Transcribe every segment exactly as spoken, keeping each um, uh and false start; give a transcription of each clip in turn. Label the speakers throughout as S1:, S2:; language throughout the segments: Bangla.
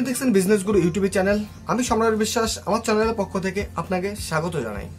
S1: আপনারা দেখছেন বিজনেস গুরু ইউটিউব চ্যানেল। আমি সম্রাট বিশ্বাস আমার চ্যানেলের পক্ষ থেকে আপনাকে স্বাগত জানাই।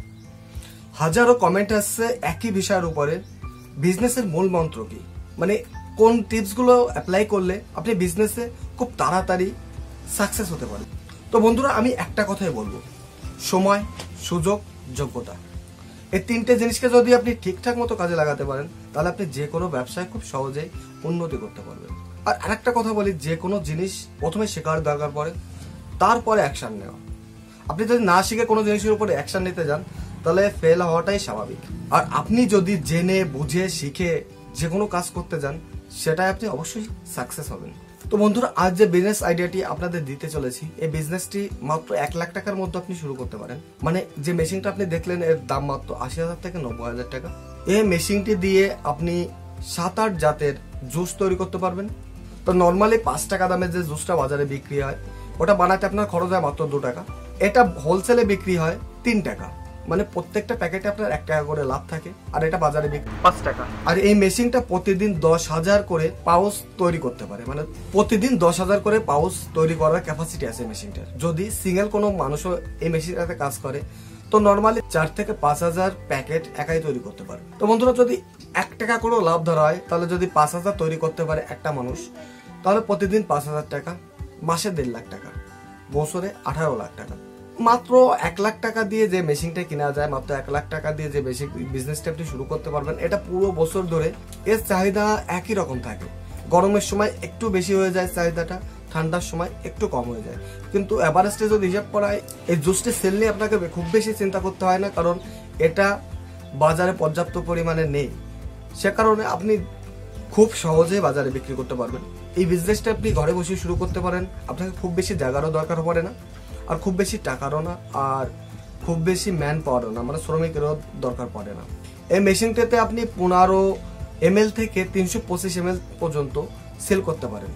S1: হাজারো কমেন্ট আসছে একই বিষয়ের উপরে, বিজনেসের মূল মন্ত্র কি, মানে কোন টিপসগুলো অ্যাপ্লাই করলে আপনি বিজনেসে খুব তাড়াতাড়ি সাকসেস হতে পারেন। তো বন্ধুরা, আমি একটা কথাই বলবো, সময়, সুযোগ, যোগ্যতা, এই তিনটে জিনিসকে যদি আপনি ঠিকঠাক মতো কাজে লাগাতে পারেন তাহলে আপনি যে কোনো ব্যবসায় খুব সহজেই উন্নতি করতে পারবেন। আর আরেকটা কথা বলি, যে কোনো জিনিস প্রথমে শেখার দরকার পড়ে, তারপরে অ্যাকশন নেওয়া। আপনি যদি না শিখে কোনো জিনিসের উপরে অ্যাকশন নিতে যান তাহলে ফেল হওয়াটাই স্বাভাবিক। আর আপনি যদি জেনে বুঝে শিখে যে কোনো কাজ করতে যান সেটাই আপনি অবশ্যই সাকসেস হবেন। তো বন্ধুরা, আজ যে বিজনেস আইডিয়াটি আপনাদের দিতে চলেছি, এই বিজনেসটি মাত্র এক লাখ টাকার মধ্যে আপনি শুরু করতে পারেন। মানে যে মেশিনটা আপনি দেখলেন এর দাম মাত্র আশি হাজার থেকে নব্বই হাজার টাকা। এই মেশিনটি দিয়ে আপনি সাত আট জাতের জুস তৈরি করতে পারবেন। তো নর্মালি পাঁচ টাকা দামের যে জুসটা বাজারে বিক্রি হয় ওটা বানাতে আপনার খরচ হয় মাত্র দু টাকা। এটা হোলসেলে বিক্রি হয় তিন টাকা, মানে প্রত্যেকটা প্যাকেটে আপনার এক টাকা করে লাভ থাকে, আর এটা বাজারে বিক্রি পাঁচ টাকা। আর এই মেশিনটা প্রতিদিন দশ হাজার করে পাউচ তৈরি করতে পারে, মানে প্রতিদিন দশ হাজার করে পাউচ তৈরি করার ক্যাপাসিটি আছে মেশিনটার। যদি সিঙ্গেল কোনো মানুষও এই মেশিনটাতে কাজ করে তো নর্মালি চার থেকে পাঁচ হাজার প্যাকেট একাই তৈরি করতে পারে। তো বন্ধুরা, যদি এক টাকা করেও লাভ ধরা হয় তাহলে যদি পাঁচ হাজার তৈরি করতে পারে একটা মানুষ, তাহলে প্রতিদিন পাঁচ হাজার টাকা, মাসে দেড় লাখ টাকা, বছরে আঠারো লাখ টাকা। মাত্র এক লাখ টাকা দিয়ে যে মেশিনটা কেনা যায়, মাত্র এক লাখ টাকা দিয়ে যে বেশি বিজনেসটা আপনি শুরু করতে পারবেন, এটা পুরো বছর ধরে এর চাহিদা একই রকম থাকে। গরমের সময় একটু বেশি হয়ে যায় চাহিদাটা, ঠান্ডার সময় একটু কম হয়ে যায়। কিন্তু এভারেস্টে যদি হিসাব করা হয়, এই জুসটি সেল নিয়ে আপনাকে খুব বেশি চিন্তা করতে হয় না, কারণ এটা বাজারে পর্যাপ্ত পরিমাণে নেই। সে কারণে আপনি খুব সহজে বাজারে বিক্রি করতে পারবেন। এই বিজনেসটা আপনি ঘরে বসে শুরু করতে পারেন। আপনাকে খুব বেশি জায়গারও দরকার পড়ে না, আর খুব বেশি টাকারও না, আর খুব বেশি ম্যান পাওয়ারও না, মানে শ্রমিকেরও দরকার পড়ে না। এই মেশিনটাতে আপনি পনেরো এম এল থেকে তিনশো পঁচিশ এম এল পর্যন্ত সেল করতে পারেন,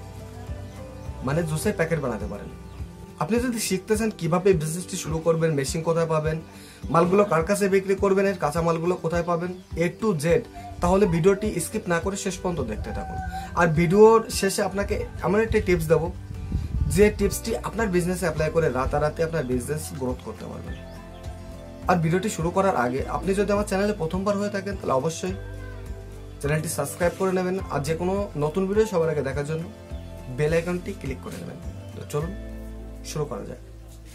S1: মানে জুসের প্যাকেট বানাতে পারেন। আপনি যদি শিখতে চান কিভাবে বিজনেসটি শুরু করবেন, মেশিন কোথায় পাবেন, মালগুলো কার কাছে বিক্রি করবেন, এর কাঁচা মালগুলো কোথায় পাবেন, এ টু জেড, তাহলে ভিডিওটি স্কিপ না করে শেষ পর্যন্ত দেখতে থাকুন। আর ভিডিওর শেষে আপনাকে এমন একটি টিপস দেবো যে টিপসটি আপনার বিজনেসে অ্যাপ্লাই করে রাতারাতি আপনার বিজনেস গ্রোথ করতে পারবেন। আর ভিডিওটি শুরু করার আগে আপনি যদি আমার চ্যানেলে প্রথমবার হয়ে থাকেন তাহলে অবশ্যই চ্যানেলটি সাবস্ক্রাইব করে নেবেন, আর যে কোনো নতুন ভিডিও সবার আগে দেখার জন্য বেল আইকনটি ক্লিক করে নেবেন। তো চলুন শুরু করা যায়।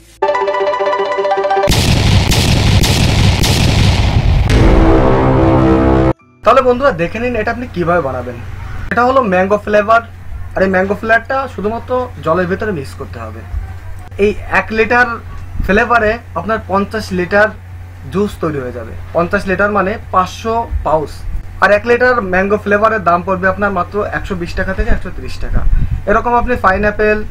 S1: তাহলে বন্ধুরা, দেখে নিন এটা আপনি কিভাবে বানাবেন। এটা হলো ম্যাঙ্গো ফ্লেভার, আর এই ম্যাঙ্গো ফ্লেভারটা শুধুমাত্র জলের ভিতরে মিক্স করতে হবে। এই এক লিটার ফ্লেভারে আপনার পঞ্চাশ লিটার জুস তৈরি হয়ে যাবে। পঞ্চাশ লিটার মানে পাঁচশো পাউচ। আর এক লিটার ম্যাঙ্গো ফ্লেভারের দাম পড়বে আপনার মাত্র একশো বিশ টাকা থেকে একশো তিরিশ টাকা। এরকম আপনি পাইনঅ্যাপেল,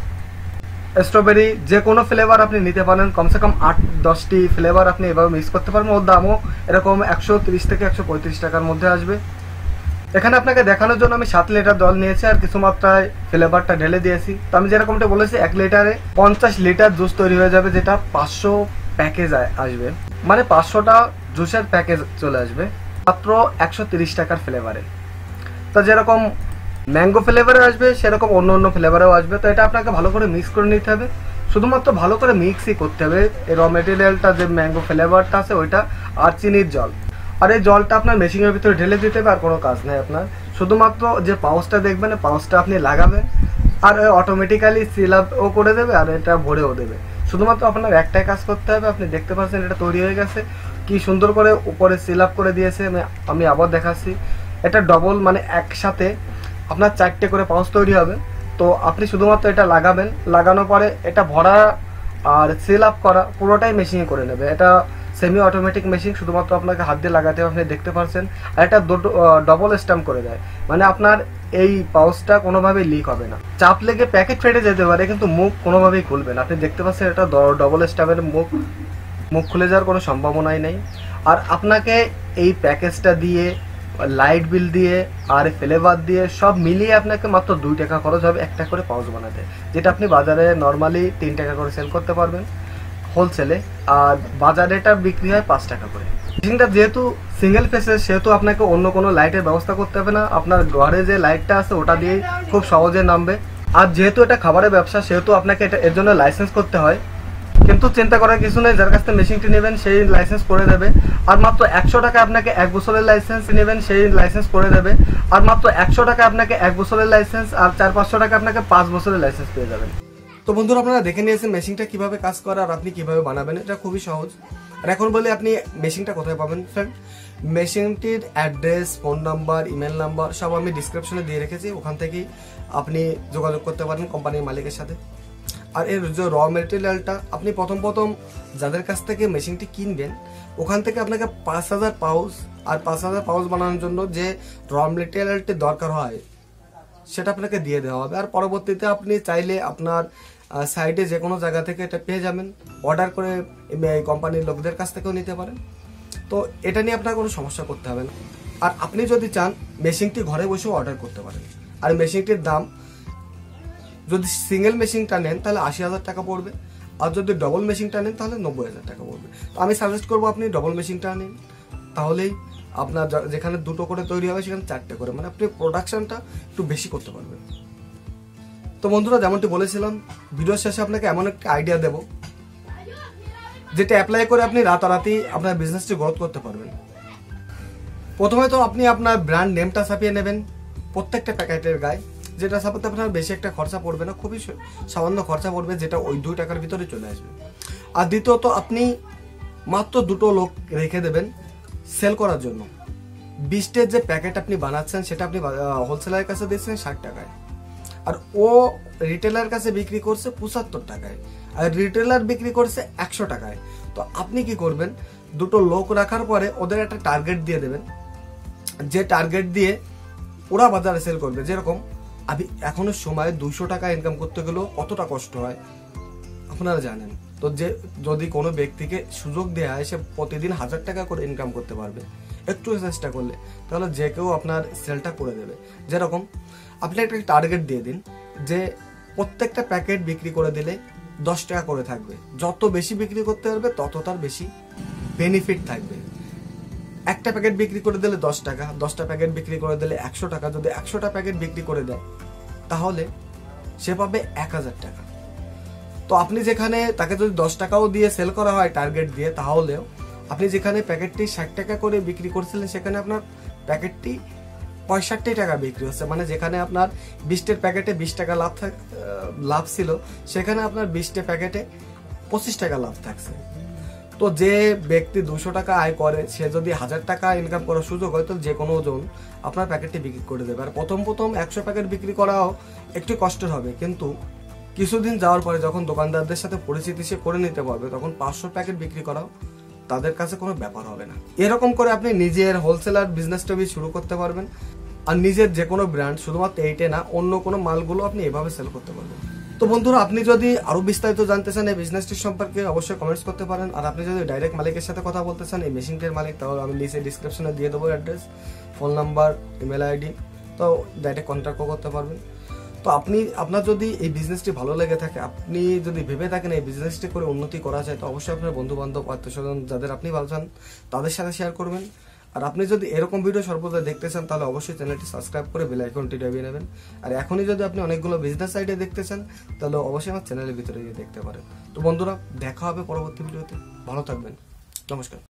S1: স্ট্রবেরি, যে কোনো ফ্লেভার আপনি নিতে পারেন। কমসে কম আট দশটি ফ্লেভার আপনি এভাবে মিক্স করতে পারবেন। ওর দামও এরকম একশো তিরিশ থেকে একশো পঁয়ত্রিশ টাকার মধ্যে আসবে। এখানে আপনাকে দেখানোর জন্য আমি সাত লিটার জল নিয়েছি আর কিছু মাত্রায় ফ্লেভারটা ঢেলে দিয়েছি। তো আমি যেরকমটা বলেছি, এক লিটারে পঞ্চাশ লিটার জুস তৈরি হয়ে যাবে, যেটা পাঁচশো প্যাকেজ আসবে, মানে পাঁচশোটা জুসের প্যাকেজ চলে আসবে মাত্র একশো তিরিশ টাকার ফ্লেভারে। তো যেরকম ম্যাঙ্গো ফ্লেভারে আসবে সেরকম অন্য অন্য ফ্লেভারেও আসবে। তো এটা আপনাকে ভালো করে মিক্স করে নিতে হবে, শুধুমাত্র ভালো করে মিক্সই করতে হবে। এই র মেটেরিয়ালটা যে ম্যাঙ্গো ফ্লেভারটা আছে ওইটা, আর চিনির জল, আর এই জলটা আপনার মেশিনের ভিতরে ঢেলে দিতে হবে। আর কোনো কাজ নেই আপনার, শুধুমাত্র যে পাউচটা দেখবেন পাউচটা আপনি লাগাবেন, আর অটোমেটিক্যালি সিল আপও করে দেবে আর এটা ভরেও দেবে। শুধুমাত্র আপনার একটাই কাজ করতে হবে। আপনি দেখতে পাচ্ছেন এটা তৈরি হয়ে গেছে, কি সুন্দর করে উপরে সিল আপ করে দিয়েছে। আমি আবার দেখাচ্ছি, এটা ডবল, মানে একসাথে আপনার চারটে করে পাউচ তৈরি হবে। তো আপনি শুধুমাত্র এটা লাগাবেন, লাগানোর পরে এটা ভরা আর সিল আপ করা পুরোটাই মেশিনে করে নেবে। এটা সেমি অটোমেটিক মেশিন, শুধুমাত্র আপনাকে হাত দিয়ে লাগাতে হবে, আপনি দেখতে পাচ্ছেন। আর এটা ডবল স্ট্যাম্প করে দেয়, মানে আপনার এই পাউচটা কোনোভাবেই লিক হবে না। চাপ লেগে প্যাকেট ফেটে যেতে পারে কিন্তু মুখ কোনোভাবেই খুলবে না। আপনি দেখতে পাচ্ছেন এটা ডবল স্ট্যাম্পের মুখ, মুখ খুলে যাওয়ার কোনো সম্ভাবনাই নেই। আর আপনাকে এই প্যাকেজটা দিয়ে, লাইট বিল দিয়ে আর ফ্লেভার দিয়ে সব মিলিয়ে আপনাকে মাত্র দুই টাকা খরচ হবে একটা করে পাউচ বানাতে, যেটা আপনি বাজারে নর্মালি তিন টাকা করে সেল করতে পারবেন হোলসেলে। আর বাজারে এটা বিক্রি হয় পাঁচ টাকা করে। মেশিনটা যেহেতু সিঙ্গেল ফেসের সেহেতু আপনাকে অন্য কোনো লাইটের ব্যবস্থা করতে হবে না। আপনার ঘরে যে লাইটটা আছে ওটা দিয়েই খুব সহজে নামবে। আর যেহেতু এটা খাবারের ব্যবসা সেহেতু আপনাকে এটা এর জন্য লাইসেন্স করতে হয়, কিন্তু চিন্তা করার কিছু নেই, যার কাছ থেকে মেশিনটি নেবেন সেই লাইসেন্স করে দেবে। আর মাত্র একশো টাকা আপনাকে এক বছরের লাইসেন্স নেবেন, সেই লাইসেন্স করে দেবে। আর মাত্র একশো টাকা আপনাকে এক বছরের লাইসেন্স, আর চার পাঁচশো টাকা আপনাকে পাঁচ বছরের লাইসেন্স পেয়ে যাবেন। তো বন্ধুরা, আপনারা দেখে নিয়েছেন মেশিনটা কিভাবে কাজ করে আর আপনি কিভাবে বানাবেন, এটা খুবই সহজ। আর এখন বলি আপনি মেশিনটা কোথায় পাবেন ফ্রেন্ড। মেশিনটির address, phone number, email number সব আমি ডিসক্রিপশনে দিয়ে রেখেছি, ওখান থেকেই আপনি যোগাযোগ করতে পারেন কোম্পানির মালিকের সাথে। আর এর যে র মেটেরিয়ালটা আপনি প্রথম প্রথম যাদের কাছ থেকে মেশিনটি কিনবেন ওখান থেকে আপনাকে পাঁচ হাজার পাউচ আর পাঁচ হাজার পাউচ বানানোর জন্য যে র মেটেরিয়ালটি দরকার হয় সেটা আপনাকে দিয়ে দেওয়া হবে। আর পরবর্তীতে আপনি চাইলে আপনার সাইডে যে কোনো জায়গা থেকে এটা পেয়ে যাবেন, অর্ডার করে কোম্পানির লোকদের কাছ থেকেও নিতে পারেন। তো এটা নিয়ে আপনার কোনো সমস্যা করতে হবে না। আর আপনি যদি চান মেশিনটি ঘরে বসেও অর্ডার করতে পারেন। আর মেশিনটির দাম যদি সিঙ্গেল মেশিনটা নেন তাহলে আশি হাজার টাকা পড়বে, আর যদি ডবল মেশিনটা নেন তাহলে নব্বই হাজার টাকা পড়বে। তো আমি সাজেস্ট করবো আপনি ডবল মেশিনটা নিন, তাহলেই আপনার যেখানে দুটো করে তৈরি হবে সেখানে চারটে করে, মানে আপনি প্রোডাকশনটা একটু বেশি করতে পারবেন। তো বন্ধুরা, যেমনটি বলেছিলাম ভিডিওর শেষে আপনাকে এমন একটা আইডিয়া দেব যেটা অ্যাপ্লাই করে আপনি রাতারাতি আপনার বিজনেসটি গ্রোথ করতে পারবেন। প্রথমে তো আপনি আপনার ব্র্যান্ড নেমটা ছাপিয়ে নেবেন প্রত্যেকটা প্যাকেটের গায়ে, যেটা ছাপাতে আপনার বেশি একটা খরচা পড়বে না, খুবই সামান্য খরচা পড়বে, যেটা ওই দুই টাকার ভিতরে চলে আসবে। আর দ্বিতীয়ত আপনি মাত্র দুটো লোক রেখে দেবেন সেল করার জন্য। বিশটের যে প্যাকেট আপনি বানাচ্ছেন সেটা আপনি হোলসেলারের কাছে দিচ্ছেন ষাট টাকায়, আর ও রিটেলার কাছে বিক্রি করছে পঁচাত্তর টাকায়, আর রিটেলার বিক্রি করছে একশো টাকায়। তো আপনি কি করবেন, দুটো লোক রাখার পরে ওদের একটা টার্গেট দিয়ে দেবেন, যে টার্গেট দিয়ে ওরা বাজারে সেল করবে। যেরকম আমি এখনো সময় দুইশো টাকা ইনকাম করতে গেলেও কতটা কষ্ট হয় আপনারা জানেন। তো যে যদি কোনো ব্যক্তিকে সুযোগ দেওয়া হয় সে প্রতিদিন হাজার টাকা করে ইনকাম করতে পারবে একটু চেষ্টা করলে, তাহলে যে কেউ আপনার সেলটা করে দেবে। যেরকম আপনি একটা টার্গেট দিয়ে দিন যে প্রত্যেকটা প্যাকেট বিক্রি করে দিলে দশ টাকা করে থাকবে, যত বেশি বিক্রি করতে পারবে তত তার বেশি বেনিফিট থাকবে। একটা প্যাকেট বিক্রি করে দিলে দশ টাকা, দশটা প্যাকেট বিক্রি করে দিলে একশো টাকা, যদি একশোটা প্যাকেট বিক্রি করে দেয় তাহলে সে পাবে এক হাজার টাকা। তো আপনি যেখানে তাকে যদি দশ টাকাও দিয়ে সেল করা হয় টার্গেট দিয়ে, তাহলেও আপনি যেখানে প্যাকেটটি ষাট টাকা করে বিক্রি করছিলেন সেখানে আপনার প্যাকেটটি পঁয়ষট্টি টাকা বিক্রি হচ্ছে, মানে যেখানে আপনার বিশটের প্যাকেটে বিশ টাকা লাভ লাভ ছিল সেখানে আপনার বিশটে প্যাকেটে পঁচিশ টাকা লাভ থাকছে। তো যে ব্যক্তি দুশো টাকা আয় করে সে যদি হাজার টাকা ইনকাম করার সুযোগ হয় তো যে কোনো জন আপনার প্যাকেটটি বিক্রি করে দেবে। আর প্রথম প্রথম একশো প্যাকেট বিক্রি করাও একটু কষ্টের হবে, কিন্তু কিছুদিন যাওয়ার পরে যখন দোকানদারদের সাথে পরিচিতি সে করে নিতে পারবে তখন পাঁচশো প্যাকেট বিক্রি করাও তাদের কাছে কোনো ব্যাপার হবে না। এরকম করে আপনি নিজের হোলসেলার বিজনেসটা শুরু করতে পারবেন। আর নিজের যে কোনো ব্র্যান্ড, শুধুমাত্র এইটে না অন্য কোনো মালগুলো আপনি এভাবে সেল করতে পারবেন। তো বন্ধুরা, আপনি যদি আরো বিস্তারিত জানতে চান এই বিজনেসটির সম্পর্কে অবশ্যই কমেন্টস করতে পারেন। আর আপনি যদি ডাইরেক্ট মালিকের সাথে কথা বলতে চান, এই মেশিনটির মালিক, তাহলে আমি নিচে ডিসক্রিপশনে দিয়ে দেবো address, phone number, email ID, তো ডাইরেক্ট কন্ট্যাক্টও করতে পারবেন। তো আপনি আপনার যদি এই বিজনেসটি ভালো লেগে থাকে, আপনি যদি ভেবে থাকেন এই বিজনেসটি করে উন্নতি করা যায়, তো অবশ্যই আপনার বন্ধু বান্ধব, আত্মীয় স্বজন যাদের আপনি ভালো চান তাদের সাথে শেয়ার করবেন। আর আপনি যদি এরকম ভিডিও সর্বদা দেখতে চান তাহলে অবশ্যই চ্যানেলটি সাবস্ক্রাইব করে বেল আইকনটি দাবিয়ে নেবেন। আর এখনই যদি আপনি অনেকগুলো বিজনেস আইডিয়া দেখতে চান তাহলে অবশ্যই আমার চ্যানেলের ভিতরে গিয়ে দেখতে পারেন। তো বন্ধুরা, দেখা হবে পরবর্তী ভিডিওতে, ভালো থাকবেন, নমস্কার।